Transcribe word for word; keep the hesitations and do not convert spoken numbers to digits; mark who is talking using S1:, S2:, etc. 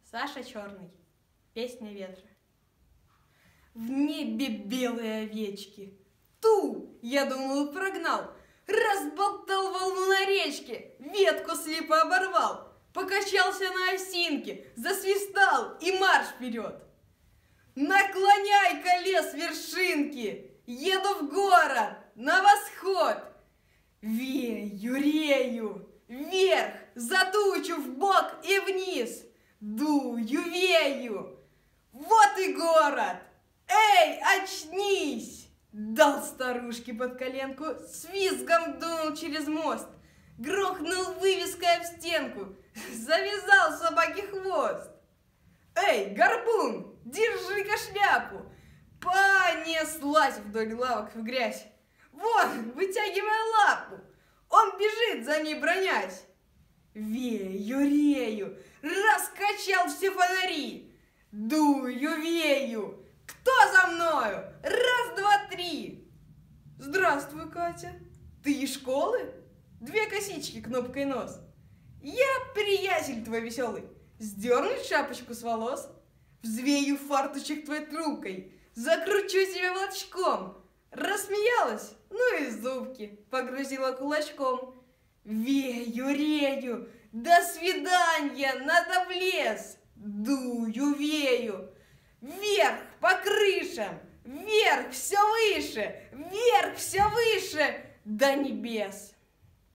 S1: Саша Черный. Песня ветра. В небе белые овечки. Ту, я думал, прогнал. Разболтал волну на речке, ветку слепо оборвал. Покачался на осинке, засвистал и марш вперед. Наклоняй колес вершинки, еду в город, на восход. Вею, рею, вверх, за тучу, вбок и вниз. Дую, вею, вот и город. Эй, очнись! Дал старушке под коленку, с визгом дунул через мост. Грохнул вывеской об стенку, завязал собаке хвост. Эй, горбун, держи-ка шляпу! Понеслась вдоль лавок в грязь. Вон, вытягивая лапу, он бежит за ней, бронясь. Вею, рею, раскачал все фонари. Дую, вею, кто за мною? Раз, два, три. Здравствуй, Катя. Ты из школы? Две косички, кнопкой нос. Я приятель твой веселый. Сдернуть шапочку с волос, взвею фарточек твоей трубкой, закручу тебя волчком. Рассмеялась, ну и зубки погрузила кулачком. Вею, рею, до свидания, надо в лес. Дую, вею, вверх по крышам, вверх все выше, вверх все выше, до небес.